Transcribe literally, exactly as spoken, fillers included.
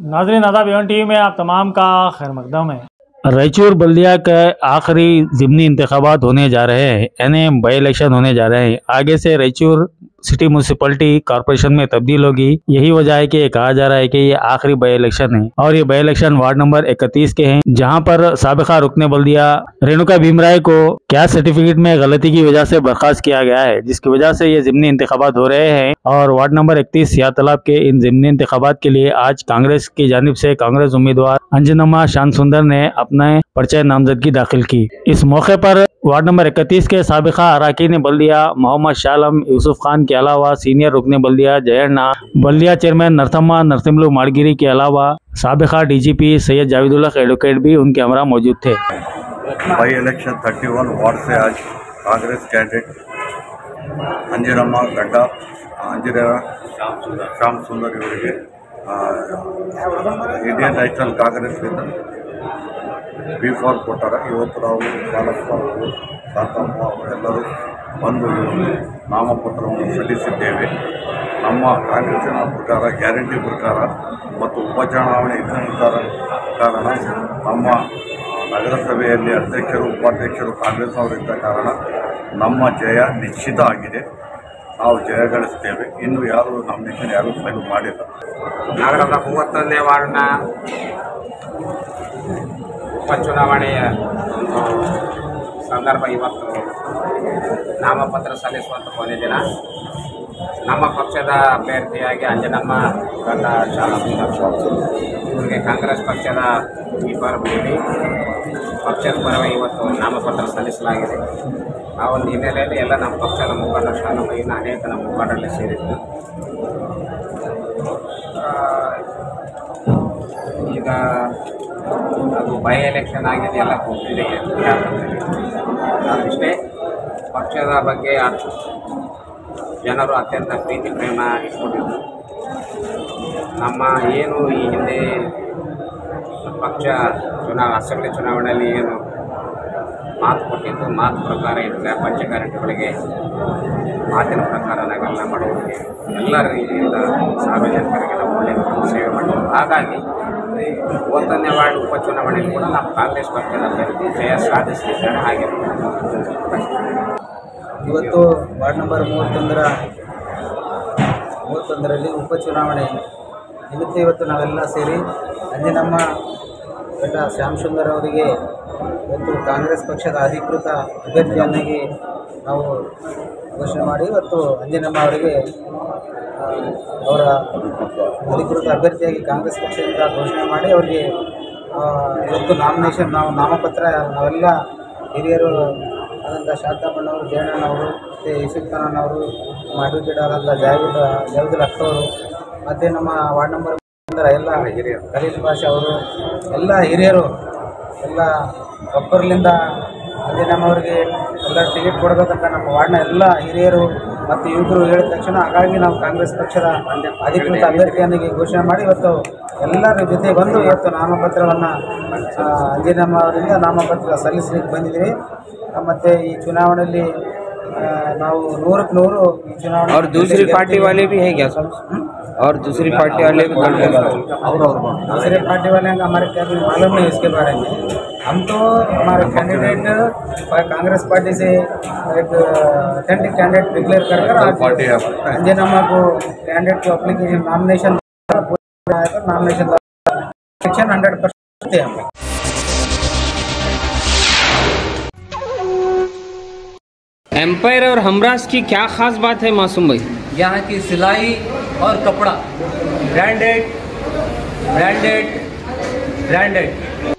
नाज़रीन आदाब, Avon TV में आप तमाम का खैर मकदम है। रायचूर बल्दिया के आखिरी ज़िमनी इंतखाबात होने जा रहे हैं, यानी बाई इलेक्शन होने जा रहे हैं। आगे से रायचूर सिटी म्यूनसिपलिटी कॉर्पोरेशन में तब्दील होगी। यही वजह है कि कहा जा रहा है कि ये आखिरी बाई इलेक्शन है और ये बाई इलेक्शन वार्ड नंबर इकतीस के हैं, जहां पर साबिका रुकने बल्दिया रेणुका भीमराय को क्या सर्टिफिकेट में गलती की वजह से बर्खास्त किया गया है, जिसकी वजह से ये ज़िमनी इंतखाबात हो रहे हैं। और वार्ड नंबर इकतीस सियाह तालाब के इन ज़िमनी इंतखाबात के लिए आज कांग्रेस की जानिब से कांग्रेस उम्मीदवार अंजनम्मा शान सुंदर ने अपने पर्चे नामजदगी दाखिल की। इस मौके पर वार्ड नंबर इकतीस के साबिका अरकान बल्दिया मोहम्मद शाह आलम, यूसुफ खान के अलावा सीनियर रुकने बल्दिया जयन्ना, बल्दिया चेयरमैन नरसम्मा नरसिम्लू माड़गिरी के अलावा साबिका डीजीपी सैयद जावेदुल्लाह एडवोकेट भी उनके हमरा मौजूद थे। By election thirty one ward से आज कांग्रेस कैंडिडेट अंजनम्मा गड्डा अंजनेय श्याम सुंदर ಇವರಿಗೆ ಇಂಡಿಯನ್ ನ್ಯಾಷನಲ್ ಕಾಂಗ್ರೆಸ್ನಿಂದ ಬಿ ಫಾರ್ಮ್ ಕೊಟ್ಟಾರೆ। ಇವತ್ತು ನಾವು ಬಾಲಪ್ಪ ಅವರು ಸಾತಮ್ಮ ಅವರೆಲ್ಲರೂ ಬಂದು ನಾಮಪತ್ರವನ್ನು ಸಲ್ಲಿಸಿದ್ದೇವೆ। ನಮ್ಮ ಕಾಂಗ್ರೆಸ್ಸಿನ ಪ್ರಕಾರ ಗ್ಯಾರಂಟಿ ಪ್ರಕಾರ ಮತ್ತು ಉಪಚುನಾವಣೆ ಇದ್ದ ಕಾರಣ ನಮ್ಮ ನಗರಸಭೆಯಲ್ಲಿ ಅಧ್ಯಕ್ಷರು ಉಪಾಧ್ಯಕ್ಷರು ಕಾಂಗ್ರೆಸ್ ಅವರಿದ್ದ ಕಾರಣ ನಮ್ಮ ಜಯ ನಿಶ್ಚಿತ ಆಗಿದೆ। ನಾವು ಜಯ ಗಳಿಸ್ತೇವೆ। ಇನ್ನು ಯಾರು ನಾಮಿನೇಷನ್ ಯಾರು ಫೈಲ್ ಮಾಡಿಲ್ಲ। ನಗರದ ಮೂವತ್ತೊಂದನೇ ವಾರ್ಡ್ನ ಉಪಚುನಾವಣೆಯ ಒಂದು ಸಂದರ್ಭ ಇವತ್ತು ನಾಮಪತ್ರ ಸಲ್ಲಿಸುವಂಥ ಕೊನೆ ದಿನ ನಮ್ಮ ಪಕ್ಷದ ಅಭ್ಯರ್ಥಿಯಾಗಿ ಅಂಜನಮ್ಮ ಗಡ್ಡ ಇವರಿಗೆ ಕಾಂಗ್ರೆಸ್ ಪಕ್ಷದ ಇಬ್ಬರು ನೀಡಿ ಪಕ್ಷದ ಪರವಾಗಿ ಇವತ್ತು ನಾಮಪತ್ರ ಸಲ್ಲಿಸಲಾಗಿದೆ। ಆ ಒಂದು ಹಿನ್ನೆಲೆಯಲ್ಲಿ ಎಲ್ಲ ನಮ್ಮ ಪಕ್ಷದ ಮುಖಂಡ ಶಾಲಮ್ಮ ಇನ್ನು ಅನೇಕ ನಮ್ಮ ಮುಖಂಡರಲ್ಲಿ ಸೇರಿದ್ದು ಈಗ ಅದು ಬೈ ಎಲೆಕ್ಷನ್ ಆಗಿದೆ, ಎಲ್ಲ ಗೊತ್ತಿದೆ ಅಷ್ಟೇ। ಪಕ್ಷದ ಬಗ್ಗೆ ಜನರು ಅತ್ಯಂತ ಪ್ರೀತಿ ಪ್ರೇಮ ಇಟ್ಕೊಂಡಿದ್ದು ನಮ್ಮ ಏನು ಈ ಹಿಂದೆ ಪಕ್ಷ ಚುನಾವ ಅಸೆಂಬ್ಲಿ ಚುನಾವಣೆಯಲ್ಲಿ ಏನು ಮಾತು ಕೊಟ್ಟಿದ್ದು ಮಾತು ಪ್ರಕಾರ ಇರ್ತದೆ ಪಂಚ ಗ್ಯಾರಂಟಿಗಳಿಗೆ ಮಾತಿನ ಪ್ರಕಾರ ನಾವೆಲ್ಲ ಮಾಡೋರಿಗೆ ಎಲ್ಲ ರೀತಿಯಿಂದ ಸಾರ್ವಜನಿಕರಿಗೆ ನಾವು ಒಳ್ಳೆಯ ಸೇವೆ ಮಾಡೋದು। ಹಾಗಾಗಿ ಮೂವತ್ತೊಂದನೇ ವಾರ್ಡ್ ಉಪಚುನಾವಣೆಯಲ್ಲಿ ಕೂಡ ನಾವು ಕಾಂಗ್ರೆಸ್ ಪಕ್ಷದ ಅಭ್ಯರ್ಥಿ ಜಯ ಸಾಧಿಸಲಿದ್ದೇವೆ। ಹಾಗೆ ಇವತ್ತು ವಾರ್ಡ್ ನಂಬರ್ ಮೂವತ್ತೊಂದರ ಮೂವತ್ತೊಂದರಲ್ಲಿ ಉಪಚುನಾವಣೆ ನಿಮಿತ್ತ ಇವತ್ತು ನಾವೆಲ್ಲ ಸೇರಿ ಅಂಜನಮ್ಮ ಗಡ್ಡ ಶ್ಯಾಮ್ ಸುಂದರ್ ಅವರಿಗೆ ಇವತ್ತು ಕಾಂಗ್ರೆಸ್ ಪಕ್ಷದ ಅಧಿಕೃತ ಅಭ್ಯರ್ಥಿಯನ್ನಾಗಿ ನಾವು ಘೋಷಣೆ ಮಾಡಿ ಇವತ್ತು ಅಂಜನಮ್ಮ ಅವರಿಗೆ ಅವರ ಅಧಿಕೃತ ಅಭ್ಯರ್ಥಿಯಾಗಿ ಕಾಂಗ್ರೆಸ್ ಪಕ್ಷದಿಂದ ಘೋಷಣೆ ಮಾಡಿ ಅವರಿಗೆ ಇವತ್ತು ನಾಮಿನೇಷನ್ ನಾವು ನಾಮಪತ್ರ ನಾವೆಲ್ಲ ಹಿರಿಯರು ಆದಂಥ ಶಾಂತಮ್ಮನವರು, ಜಯಣ್ಣನವರು ಮತ್ತು ಯೂಸುಫ್ ಖಾನವರು, ನಮ್ಮ ಅಡ್ವೊಕೇಟ್ ಆದಂಥ ಜಾವೇದ್ ಜಾವೇದುಲ್ ಅಖ್ತವರು ಮತ್ತು ನಮ್ಮ ವಾರ್ಡ್ ನಂಬರ್ ಎಲ್ಲ ಹಿರಿಯರು ಖಲೀಲ್ ಭಾಷಾ ಅವರು ಎಲ್ಲ ಹಿರಿಯರು ಎಲ್ಲ ಒಬ್ಬರಲಿಂದ ಅಂಜನಮ್ಮವ್ರಿಗೆ ಎಲ್ಲ ಟಿಕೆಟ್ ಕೊಡಬೇಕಂತ ನಮ್ಮ ವಾರ್ಡ್ನ ಎಲ್ಲ ಹಿರಿಯರು ಮತ್ತು ಯುವಕರು ಹೇಳಿದ ತಕ್ಷಣ ಹಾಗಾಗಿ ನಾವು ಕಾಂಗ್ರೆಸ್ ಪಕ್ಷದ ಅಧಿಕೃತ ಅಭ್ಯರ್ಥಿಯನ್ನಾಗಿ ಘೋಷಣೆ ಮಾಡಿ ಇವತ್ತು ಎಲ್ಲರ ಜೊತೆ ಬಂದು ಇವತ್ತು ನಾಮಪತ್ರವನ್ನು ಅಂಜನಮ್ಮ ಅವರಿಂದ ನಾಮಪತ್ರ ಸಲ್ಲಿಸಲಿಕ್ಕೆ ಬಂದಿದ್ದೀವಿ। ಮತ್ತು ಈ ಚುನಾವಣೆಯಲ್ಲಿ ನಾವು ನೂರಕ್ಕೆ ನೂರು ಈ ಚುನಾವಣೆ और दूसरी पार्टी वाले भी है क्या सर? और दूसरी पार्टी वाले भी दूसरे पार्टी वाले हैं हमारे क्या भी मालूम नहीं इसके बारे में। हम तो हमारे कैंडिडेट कांग्रेस पार्टी से एक अथेंटिक कैंडिडेट डिक्लेयर कर कर आज अंजनम्मा को कैंडिडेट को application nomination nomination election hundred percent थे हम। एम्पायर और हमराज की क्या खास बात है मासूम भाई? यहाँ की सिलाई और कपड़ा ब्रांडेड ब्रांडेड ब्रांडेड